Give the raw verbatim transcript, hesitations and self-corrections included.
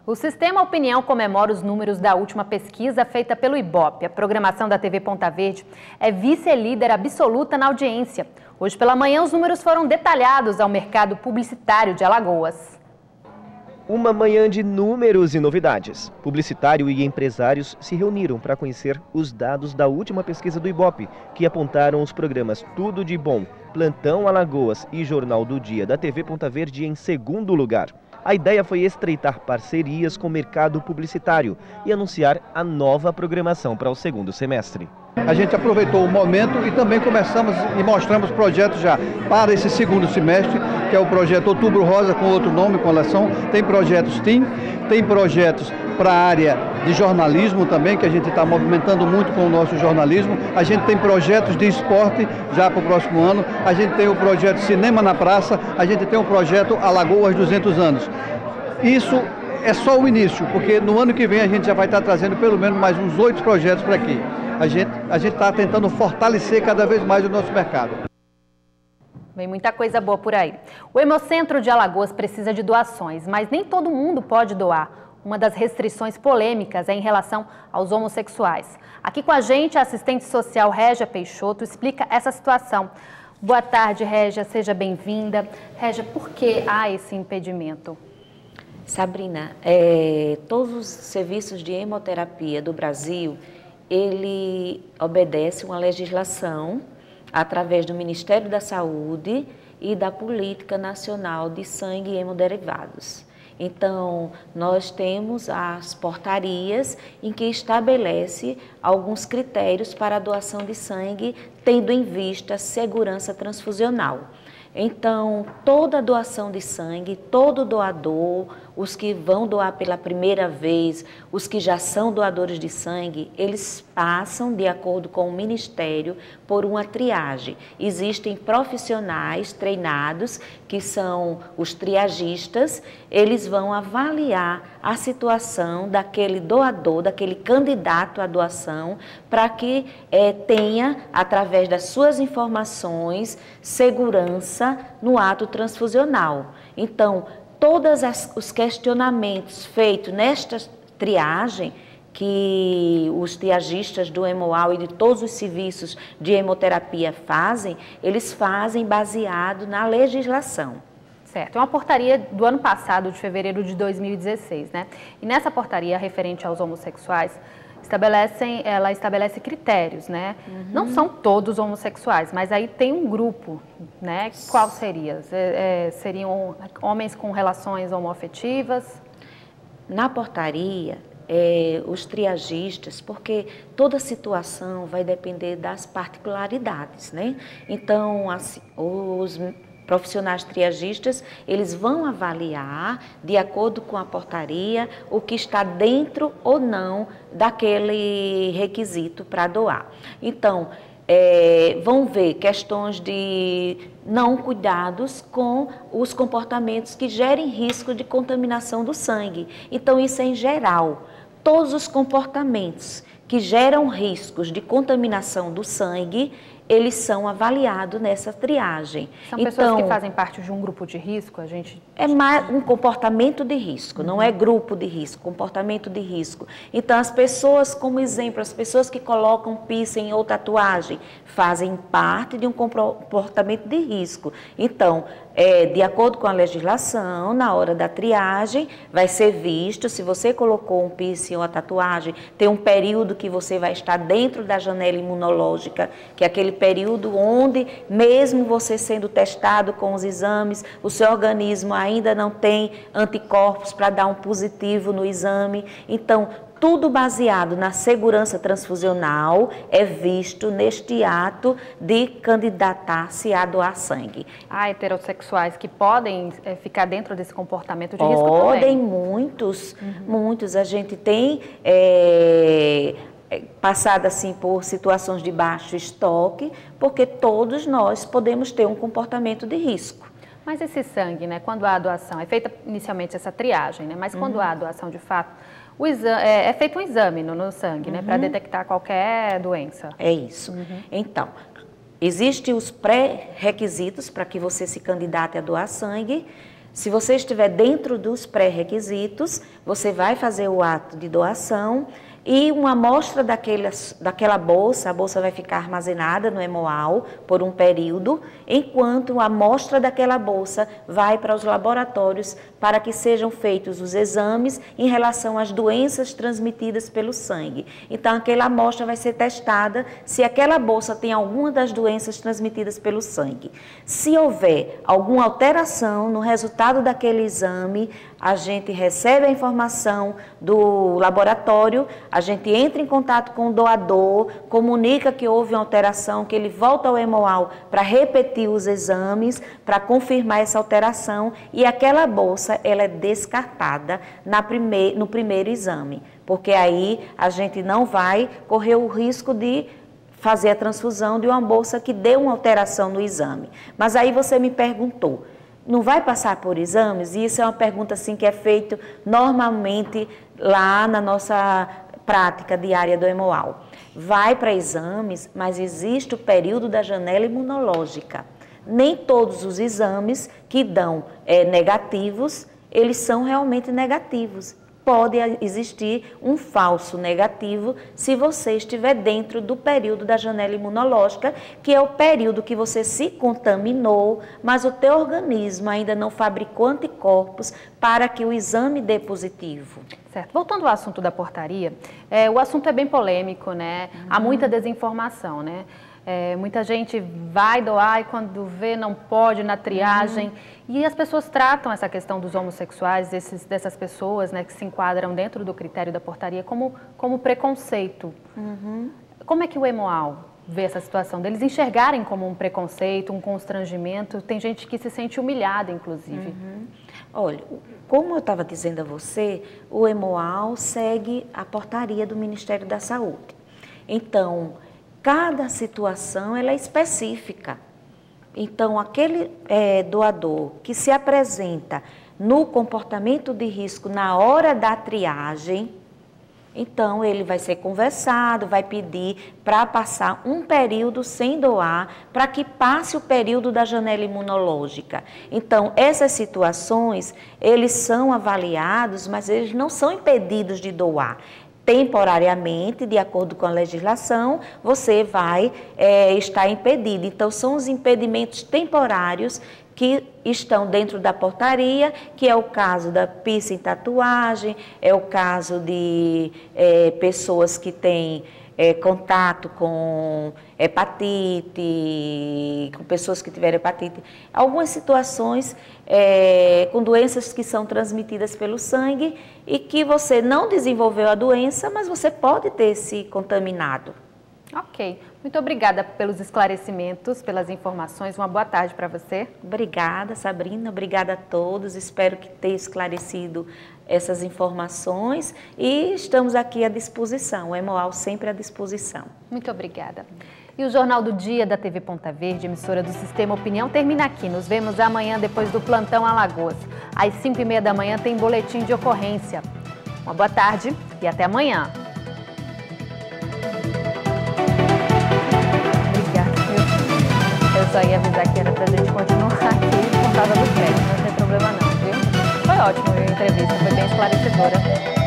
O Sistema Opinião comemora os números da última pesquisa feita pelo Ibope. A programação da T V Ponta Verde é vice-líder absoluta na audiência. Hoje pela manhã, os números foram detalhados ao mercado publicitário de Alagoas. Uma manhã de números e novidades. Publicitário e empresários se reuniram para conhecer os dados da última pesquisa do Ibope, que apontaram os programas Tudo de Bom, Plantão Alagoas e Jornal do Dia da T V Ponta Verde em segundo lugar. A ideia foi estreitar parcerias com o mercado publicitário e anunciar a nova programação para o segundo semestre. A gente aproveitou o momento e também começamos e mostramos projetos já para esse segundo semestre, que é o projeto Outubro Rosa, com outro nome, com eleição. Tem projetos T I M, tem projetos para a área de jornalismo também, que a gente está movimentando muito com o nosso jornalismo. A gente tem projetos de esporte já para o próximo ano. A gente tem o projeto Cinema na Praça. A gente tem o projeto Alagoas duzentos anos. Isso é só o início, porque no ano que vem a gente já vai estar trazendo pelo menos mais uns oito projetos para aqui. A gente a gente está tentando fortalecer cada vez mais o nosso mercado. Vem muita coisa boa por aí. O Hemocentro de Alagoas precisa de doações, mas nem todo mundo pode doar. Uma das restrições polêmicas é em relação aos homossexuais. Aqui com a gente, a assistente social Régia Peixoto explica essa situação. Boa tarde, Régia, seja bem-vinda. Régia, por que há esse impedimento? Sabrina, é, todos os serviços de hemoterapia do Brasil, ele obedece uma legislação através do Ministério da Saúde e da Política Nacional de Sangue e Hemoderivados. Então, nós temos as portarias em que estabelece alguns critérios para a doação de sangue, tendo em vista a segurança transfusional. Então, toda doação de sangue, todo doador, os que vão doar pela primeira vez, os que já são doadores de sangue, eles passam, de acordo com o Ministério, por uma triagem. Existem profissionais treinados, que são os triagistas, eles vão avaliar a situação daquele doador, daquele candidato à doação, para que é, tenha, através das suas informações, segurança no ato transfusional. Então, todos os questionamentos feitos nesta triagem, que os triagistas do Hemoal e de todos os serviços de hemoterapia fazem, eles fazem baseado na legislação. Certo, é uma portaria do ano passado, de fevereiro de dois mil e dezesseis, né? E nessa portaria referente aos homossexuais, estabelecem, ela estabelece critérios, né? Uhum. Não são todos homossexuais, mas aí tem um grupo, né? Qual seria? É, é, seriam homens com relações homoafetivas? Na portaria, é, os triagistas, porque toda situação vai depender das particularidades, né? Então, assim, os profissionais triagistas, eles vão avaliar, de acordo com a portaria, o que está dentro ou não daquele requisito para doar. Então, é, vão ver questões de não cuidados com os comportamentos que gerem risco de contaminação do sangue. Então, isso é em geral. Todos os comportamentos que geram riscos de contaminação do sangue, eles são avaliados nessa triagem. São pessoas então, que fazem parte de um grupo de risco? A gente... É mais um comportamento de risco, uhum. Não é grupo de risco, comportamento de risco. Então, as pessoas, como exemplo, as pessoas que colocam piercing ou tatuagem, fazem parte de um comportamento de risco. Então, é, de acordo com a legislação, na hora da triagem, vai ser visto, se você colocou um piercing ou a tatuagem, tem um período que você vai estar dentro da janela imunológica, que é aquele período onde, mesmo você sendo testado com os exames, o seu organismo ainda não tem anticorpos para dar um positivo no exame. Então, tudo baseado na segurança transfusional é visto neste ato de candidatar-se a doar sangue. Há heterossexuais que podem é, ficar dentro desse comportamento de podem, risco também? Podem, muitos, uhum. muitos. A gente tem... É, passado assim por situações de baixo estoque, porque todos nós podemos ter um comportamento de risco. Mas esse sangue, né, quando há a doação, é feita inicialmente essa triagem, né, mas quando uhum. há a doação de fato, o exame, é, é feito um exame no, no sangue, uhum. né, para detectar qualquer doença. É isso. Uhum. Então, existem os pré-requisitos para que você se candidate a doar sangue. Se você estiver dentro dos pré-requisitos, você vai fazer o ato de doação e uma amostra daquela, daquela bolsa, a bolsa vai ficar armazenada no Hemoal por um período, enquanto a amostra daquela bolsa vai para os laboratórios para que sejam feitos os exames em relação às doenças transmitidas pelo sangue. Então, aquela amostra vai ser testada se aquela bolsa tem alguma das doenças transmitidas pelo sangue. Se houver alguma alteração no resultado daquele exame, a gente recebe a informação do laboratório, a gente entra em contato com o doador, comunica que houve uma alteração, que ele volta ao Hemoal para repetir os exames, para confirmar essa alteração e aquela bolsa ela é descartada na prime- no primeiro exame, porque aí a gente não vai correr o risco de fazer a transfusão de uma bolsa que deu uma alteração no exame. Mas aí você me perguntou, não vai passar por exames? E isso é uma pergunta assim, que é feita normalmente lá na nossa prática diária do Hemoal. Vai para exames, mas existe o período da janela imunológica. Nem todos os exames que dão é, negativos, eles são realmente negativos. Pode existir um falso negativo se você estiver dentro do período da janela imunológica, que é o período que você se contaminou, mas o teu organismo ainda não fabricou anticorpos para que o exame dê positivo. Certo. Voltando ao assunto da portaria, é, o assunto é bem polêmico, né? Uhum. Há muita desinformação, né? É, muita gente vai doar e quando vê não pode na triagem. Uhum. E as pessoas tratam essa questão dos homossexuais, desses, dessas pessoas, né, que se enquadram dentro do critério da portaria como, como preconceito. Uhum. Como é que o Hemoal vê essa situação deles enxergarem como um preconceito, um constrangimento? Tem gente que se sente humilhada, inclusive. Uhum. Olha, como eu estava dizendo a você, o Hemoal segue a portaria do Ministério da Saúde. Então, cada situação ela é específica. Então, aquele é, doador que se apresenta no comportamento de risco na hora da triagem, então ele vai ser conversado, vai pedir para passar um período sem doar, para que passe o período da janela imunológica. Então, essas situações, eles são avaliados, mas eles não são impedidos de doar. Temporariamente, de acordo com a legislação, você vai é, estar impedido. Então, são os impedimentos temporários que estão dentro da portaria, que é o caso da piercing tatuagem, é o caso de é, pessoas que têm é, contato com hepatite, com pessoas que tiveram hepatite. Algumas situações é, com doenças que são transmitidas pelo sangue e que você não desenvolveu a doença, mas você pode ter se contaminado. Ok. Muito obrigada pelos esclarecimentos, pelas informações. Uma boa tarde para você. Obrigada, Sabrina. Obrigada a todos. Espero que tenha esclarecido essas informações e estamos aqui à disposição. O Hemoal sempre à disposição. Muito obrigada. E o Jornal do Dia da T V Ponta Verde, emissora do Sistema Opinião, termina aqui. Nos vemos amanhã depois do Plantão Alagoas. Às cinco e meia da manhã tem boletim de ocorrência. Uma boa tarde e até amanhã. Eu só ia avisar que era pra gente continuar aqui por causa do crédito, não tem problema não, viu? Foi ótimo a entrevista, foi bem esclarecedora.